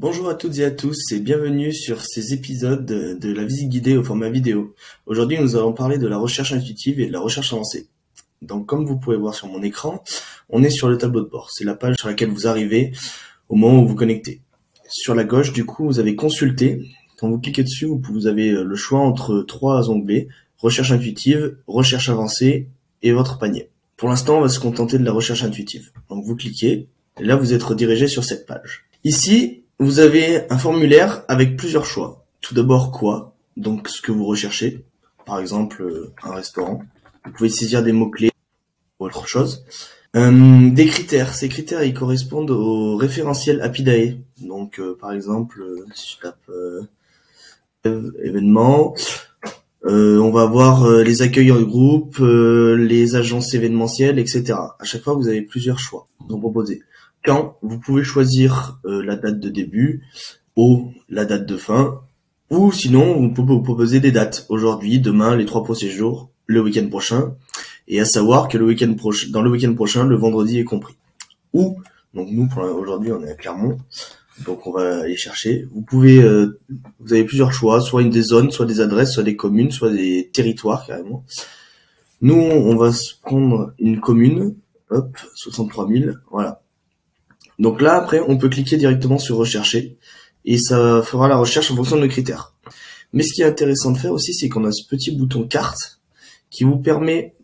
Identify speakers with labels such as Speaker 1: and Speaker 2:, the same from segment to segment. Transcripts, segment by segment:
Speaker 1: Bonjour à toutes et à tous et bienvenue sur ces épisodes de la visite guidée au format vidéo. Aujourd'hui, nous allons parler de la recherche intuitive et de la recherche avancée. Donc, comme vous pouvez voir sur mon écran, on est sur le tableau de bord. C'est la page sur laquelle vous arrivez au moment où vous vous connectez. Sur la gauche, du coup, vous avez consulter. Quand vous cliquez dessus, vous avez le choix entre trois onglets: recherche intuitive, recherche avancée et votre panier. Pour l'instant, on va se contenter de la recherche intuitive. Donc, vous cliquez et là, vous êtes redirigé sur cette page. Ici, vous avez un formulaire avec plusieurs choix. Tout d'abord, quoi? Donc, ce que vous recherchez. Par exemple, un restaurant. Vous pouvez saisir des mots-clés ou autre chose. Des critères. Ces critères, ils correspondent au référentiel Apidae. Donc, par exemple, si je tape événements, on va avoir les accueils en groupe, les agences événementielles, etc. À chaque fois, vous avez plusieurs choix à proposer. Quand, vous pouvez choisir la date de début ou la date de fin, ou sinon vous pouvez vous proposer des dates: aujourd'hui, demain, les 3 prochains jours, le week-end prochain, et à savoir que dans le week-end prochain, le vendredi est compris. Ou, donc nous aujourd'hui on est à Clermont, donc on va aller chercher. Vous avez plusieurs choix, soit des zones, soit des adresses, soit des communes, soit des territoires carrément. Nous on va se prendre une commune, hop, 63 000, voilà. Donc là, après, on peut cliquer directement sur rechercher et ça fera la recherche en fonction de nos critères. Mais ce qui est intéressant de faire aussi, c'est qu'on a ce petit bouton carte qui vous permet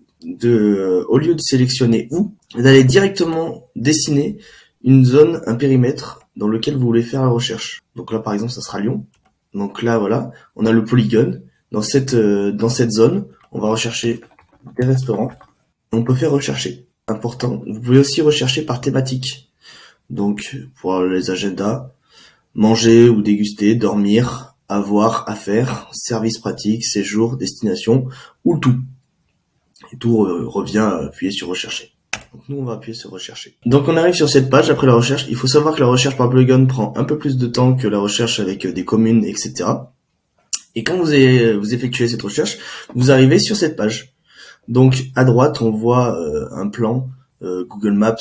Speaker 1: au lieu de sélectionner où, d'aller directement dessiner une zone, un périmètre dans lequel vous voulez faire la recherche. Donc là, par exemple, ça sera Lyon. Donc là, voilà, on a le polygone. Dans cette zone, on va rechercher des restaurants. On peut faire rechercher. Important. Vous pouvez aussi rechercher par thématique. Donc, pour les agendas, manger ou déguster, dormir, avoir, affaires, service pratique, séjour, destination, ou le tout. Et tout revient à appuyer sur rechercher. Donc nous, on va appuyer sur rechercher. Donc on arrive sur cette page après la recherche. Il faut savoir que la recherche par polygone prend un peu plus de temps que la recherche avec des communes, etc. Et quand vous effectuez cette recherche, vous arrivez sur cette page. Donc à droite, on voit un plan Google Maps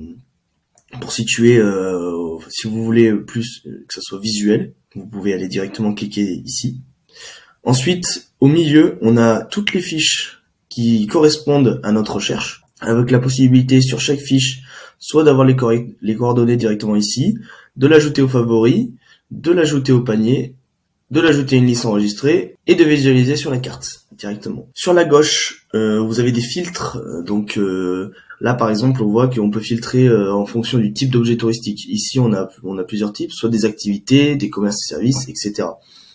Speaker 1: pour situer, si vous voulez plus que ça soit visuel, vous pouvez aller directement cliquer ici. Ensuite, au milieu, on a toutes les fiches qui correspondent à notre recherche, avec la possibilité sur chaque fiche, soit d'avoir les coordonnées directement ici, de l'ajouter aux favoris, de l'ajouter au panier, de l'ajouter à une liste enregistrée et de visualiser sur la carte directement. Sur la gauche, vous avez des filtres, donc là, par exemple, on voit qu'on peut filtrer en fonction du type d'objet touristique. Ici, on a plusieurs types, soit des activités, des commerces et services, etc.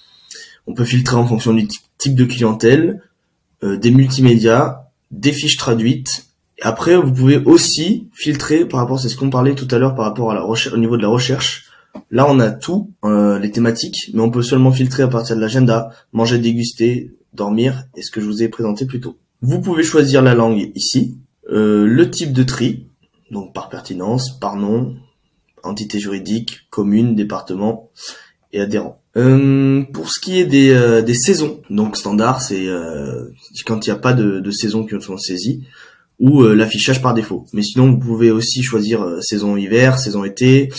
Speaker 1: On peut filtrer en fonction du type de clientèle, des multimédias, des fiches traduites. Et après, vous pouvez aussi filtrer par rapport, c'est ce qu'on parlait tout à l'heure par rapport à la recherche, au niveau de la recherche. Là, on a tout, les thématiques, mais on peut seulement filtrer à partir de l'agenda, manger, déguster, dormir, et ce que je vous ai présenté plus tôt. Vous pouvez choisir la langue ici. Le type de tri, donc par pertinence, par nom, entité juridique, commune, département et adhérent. Pour ce qui est des saisons, donc standard, c'est quand il n'y a pas de saison qui sont saisies, ou l'affichage par défaut. Mais sinon, vous pouvez aussi choisir saison hiver, saison été,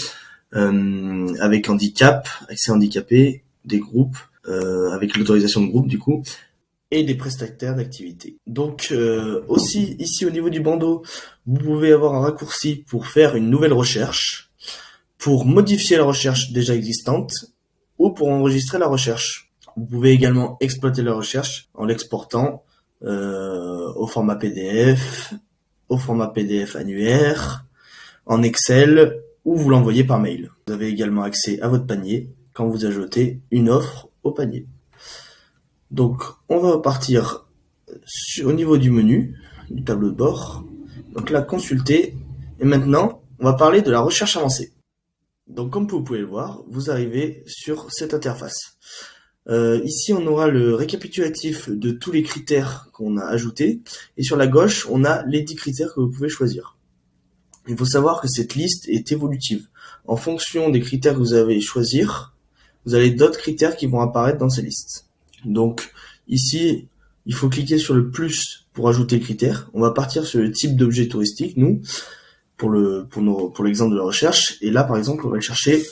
Speaker 1: avec handicap, accès handicapé, des groupes, avec l'autorisation de groupe du coup, et des prestataires d'activité. Donc aussi ici au niveau du bandeau, vous pouvez avoir un raccourci pour faire une nouvelle recherche, pour modifier la recherche déjà existante ou pour enregistrer la recherche. Vous pouvez également exploiter la recherche en l'exportant au format PDF, au format PDF annuaire, en Excel ou vous l'envoyez par mail. Vous avez également accès à votre panier quand vous ajoutez une offre au panier. Donc, on va partir au niveau du menu, du tableau de bord. Donc là, consulter. Et maintenant, on va parler de la recherche avancée. Donc, comme vous pouvez le voir, vous arrivez sur cette interface. Ici, on aura le récapitulatif de tous les critères qu'on a ajoutés. Et sur la gauche, on a les 10 critères que vous pouvez choisir. Il faut savoir que cette liste est évolutive. En fonction des critères que vous avez choisir, vous avez d'autres critères qui vont apparaître dans ces listes. Donc ici, il faut cliquer sur le plus pour ajouter le critère. On va partir sur le type d'objet touristique, nous, pour l'exemple de la recherche. Et là, par exemple, on va le chercher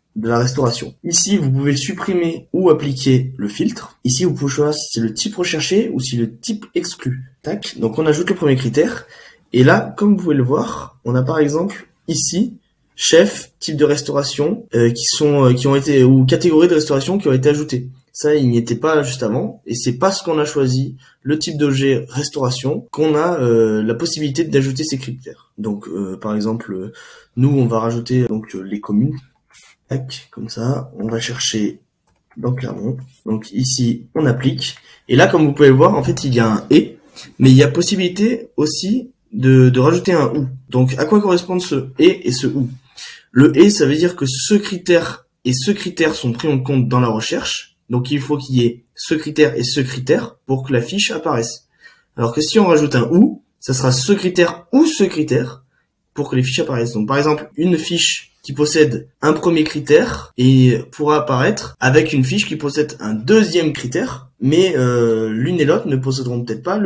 Speaker 1: de la restauration. Ici, vous pouvez supprimer ou appliquer le filtre. Ici, vous pouvez choisir si c'est le type recherché ou si le type exclu. Tac. Donc, on ajoute le premier critère. Et là, comme vous pouvez le voir, on a par exemple ici chef, type de restauration qui ont été ou catégorie de restauration qui ont été ajoutées. Ça, il n'y était pas juste avant, et c'est parce qu'on a choisi le type d'objet restauration qu'on a la possibilité d'ajouter ces critères. Donc, par exemple, nous, on va rajouter donc les communes. Tac, comme ça, on va chercher dans Clermont. Donc ici, on applique. Et là, comme vous pouvez le voir, en fait, il y a un et, mais il y a possibilité aussi de rajouter un ou. Donc, à quoi correspondent ce et ce ou? Le et, ça veut dire que ce critère et ce critère sont pris en compte dans la recherche. Donc, il faut qu'il y ait ce critère et ce critère pour que la fiche apparaisse. Alors que si on rajoute un ou, ça sera ce critère ou ce critère pour que les fiches apparaissent. Donc, par exemple, une fiche qui possède un premier critère et pourra apparaître avec une fiche qui possède un deuxième critère, mais l'une et l'autre ne posséderont peut-être pas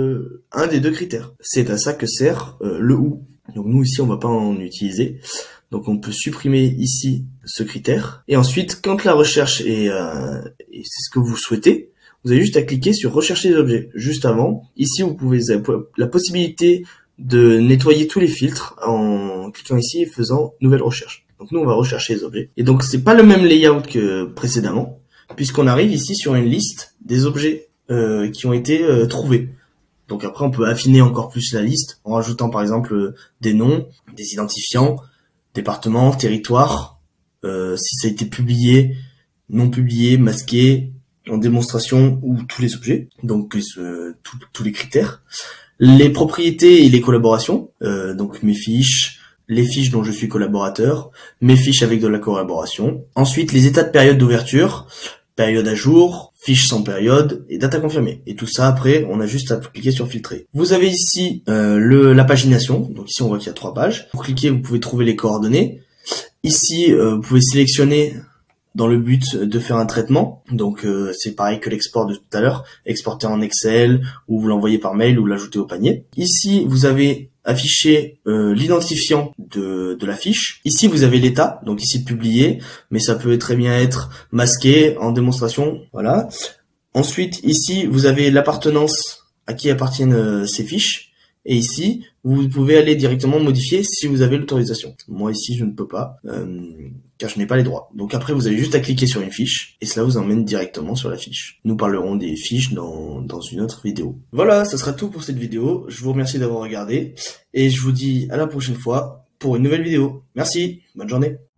Speaker 1: un des deux critères. C'est à ça que sert le ou. Donc nous ici on va pas en utiliser. Donc on peut supprimer ici ce critère. Et ensuite, quand la recherche et c'est ce que vous souhaitez, vous avez juste à cliquer sur rechercher des objets. Juste avant, ici vous avez la possibilité de nettoyer tous les filtres en cliquant ici et faisant nouvelle recherche. Donc nous on va rechercher les objets. Et donc c'est pas le même layout que précédemment, puisqu'on arrive ici sur une liste des objets qui ont été trouvés. Donc après on peut affiner encore plus la liste en rajoutant par exemple des noms, des identifiants, départements, territoires, si ça a été publié, non publié, masqué, en démonstration ou tous les objets, donc tous les critères. Les propriétés et les collaborations, donc mes fiches, les fiches dont je suis collaborateur, mes fiches avec de la collaboration. Ensuite, les états de période d'ouverture, période à jour, fiches sans période et date à confirmer. Et tout ça, après, on a juste à cliquer sur filtrer. Vous avez ici la pagination. Donc ici, on voit qu'il y a 3 pages. Pour cliquer, vous pouvez trouver les coordonnées. Ici, vous pouvez sélectionner dans le but de faire un traitement. Donc c'est pareil que l'export de tout à l'heure, exporter en Excel, ou vous l'envoyez par mail, ou l'ajouter au panier. Ici, vous avez affiché l'identifiant de la fiche. Ici, vous avez l'état, donc ici publié, mais ça peut très bien être masqué en démonstration. Voilà. Ensuite, ici, vous avez l'appartenance à qui appartiennent ces fiches. Et ici, vous pouvez aller directement modifier si vous avez l'autorisation. Moi ici, je ne peux pas, car je n'ai pas les droits. Donc après, vous avez juste à cliquer sur une fiche, et cela vous emmène directement sur la fiche. Nous parlerons des fiches dans une autre vidéo. Voilà, ça sera tout pour cette vidéo. Je vous remercie d'avoir regardé, et je vous dis à la prochaine fois pour une nouvelle vidéo. Merci, bonne journée.